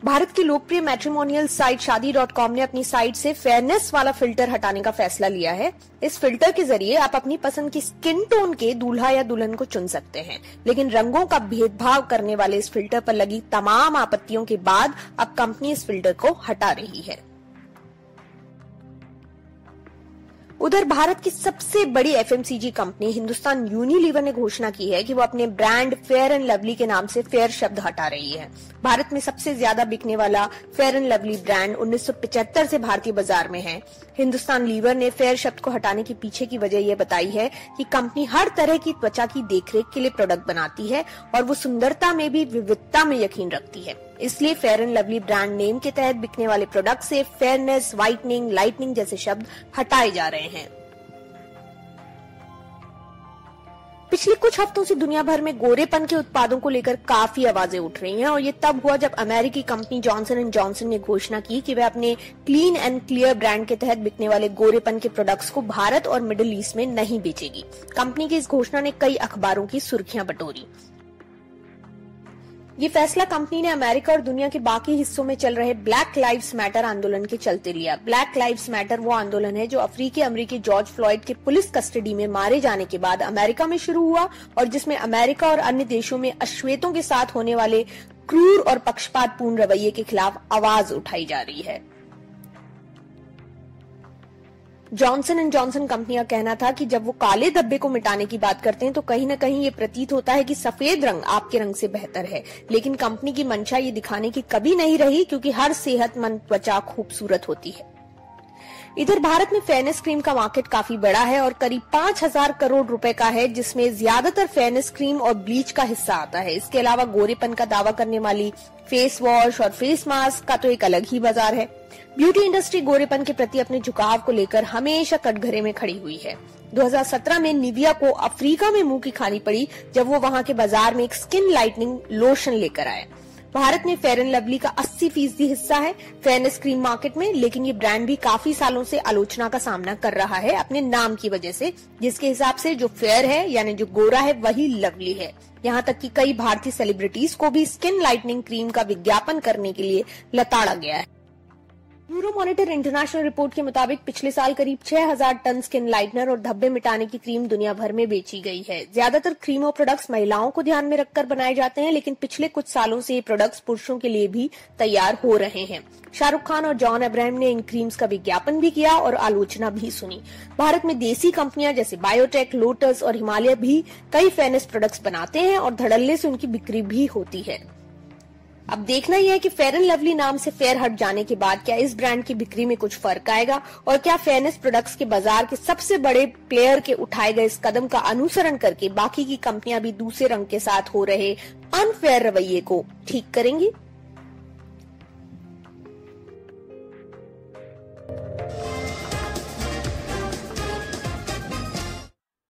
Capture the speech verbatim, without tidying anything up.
भारत की लोकप्रिय matrimonial site Shaadi dot com ने अपनी साइट से फेयरनेस वाला फिल्टर हटाने का फैसला लिया है। इस फिल्टर के जरिए आप अपनी पसंद की स्किन टोन के दूल्हा या दुल्हन को चुन सकते हैं, लेकिन रंगों का भेदभाव करने वाले इस फिल्टर पर लगी तमाम आपत्तियों के बाद अब कंपनी इस फिल्टर को हटा रही है। उधर भारत की सबसे बड़ी एफएमसीजी कंपनी हिंदुस्तान यूनिलीवर ने घोषणा की है कि वो अपने ब्रांड फेयर एंड लवली के नाम से फेयर शब्द हटा रही है। भारत में सबसे ज्यादा बिकने वाला फेयर एंड लवली ब्रांड उन्नीस सौ पचहत्तर से भारतीय बाजार में है। हिंदुस्तान लीवर ने फेयर शब्द को हटाने के पीछे की वजह यह बताई है कि कंपनी हर तरह की त्वचा की देखरेख के लिए प्रोडक्ट बनाती है और वो सुंदरता में भी विविधता में यकीन रखती है। इसलिए fair and lovely brand name के तहत बिकने वाले प्रोडक्ट से फेयरनेस, व्हाइटनिंग, लाइटनिंग जैसे शब्द हटाए जा रहे हैं। पिछले कुछ हफ्तों से दुनिया भर में गोरेपन के उत्पादों को लेकर काफी आवाजें उठ रही हैं और ये तब हुआ जब अमेरिकी कंपनी जॉनसन एंड जॉनसन ने घोषणा की कि वे अपने क्लीन एंड क्लियर ब्रांड के तहत बिकने वाले गोरेपन के प्रोडक्ट्स को भारत और मिडिल ईस्ट में नहीं बेचेगी। कंपनी की इस घोषणा ने कई अखबारों की सुर्खियां बटोरी। ये फैसला कंपनी ने अमेरिका और दुनिया के बाकी हिस्सों में चल रहे ब्लैक लाइव्स मैटर आंदोलन के चलते लिया। ब्लैक लाइव्स मैटर वो आंदोलन है जो अफ्रीकी अमेरिकी जॉर्ज फ्लॉयड के पुलिस कस्टडी में मारे जाने के बाद अमेरिका में शुरू हुआ और जिसमें अमेरिका और अन्य देशों में अश्वेतों के साथ होने वाले क्रूर और पक्षपातपूर्ण रवैये के खिलाफ आवाज उठाई जा रही है। जॉनसन एंड जॉनसन कंपनी का कहना था कि जब वो काले धब्बे को मिटाने की बात करते हैं तो कहीं न कहीं ये प्रतीत होता है कि सफेद रंग आपके रंग से बेहतर है, लेकिन कंपनी की मंशा ये दिखाने की कभी नहीं रही क्योंकि हर सेहतमंद त्वचा खूबसूरत होती है। इधर भारत में फेयरनेस क्रीम का मार्केट काफी बड़ा है और करीब पांच हजार करोड़ रुपए का है, जिसमें ज्यादातर फेयरनेस क्रीम और ब्लीच का हिस्सा आता है। इसके अलावा गोरेपन का दावा करने वाली फेस वॉश और फेस मास्क का तो एक अलग ही बाजार है। ब्यूटी इंडस्ट्री गोरेपन के प्रति अपने झुकाव को लेकर हमेशा कटघरे में खड़ी हुई है। दो हज़ार सत्रह में निविया को अफ्रीका में मुंह की खानी पड़ी जब वो वहां के बाजार में एक स्किन लाइटनिंग लोशन लेकर आए। भारत में फेयर एंड लवली का अस्सी फीसदी हिस्सा है फेयरनेस क्रीम मार्केट में, लेकिन ये ब्रांड भी काफी सालों से आलोचना का सामना कर रहा है अपने नाम की वजह से, जिसके हिसाब से जो फेयर है यानी जो गोरा है वही लवली है। यहाँ तक कि कई भारतीय सेलिब्रिटीज को भी स्किन लाइटनिंग क्रीम का विज्ञापन करने के लिए लताड़ा गया है। यूरो मॉनिटर इंटरनेशनल रिपोर्ट के मुताबिक पिछले साल करीब छह हज़ार टन स्किन लाइटनर और धब्बे मिटाने की क्रीम दुनिया भर में बेची गई है। ज्यादातर क्रीम और प्रोडक्ट्स महिलाओं को ध्यान में रखकर बनाए जाते हैं, लेकिन पिछले कुछ सालों से ये प्रोडक्ट्स पुरुषों के लिए भी तैयार हो रहे हैं। शाहरुख खान और जॉन अब्राहम ने इन क्रीम्स का विज्ञापन भी किया और आलोचना भी सुनी। भारत में देसी कंपनियां जैसे बायोटेक, लोटस और हिमालय भी कई फेयरनेस प्रोडक्ट्स बनाते हैं और धड़ल्ले से उनकी बिक्री भी होती है। अब देखना यह है कि फेयर एंड लवली नाम से फेयर हट जाने के बाद क्या इस ब्रांड की बिक्री में कुछ फर्क आएगा और क्या फेयरनेस प्रोडक्ट्स के बाजार के सबसे बड़े प्लेयर के उठाए गए इस कदम का अनुसरण करके बाकी की कंपनियां भी दूसरे रंग के साथ हो रहे अनफेयर रवैये को ठीक करेंगी।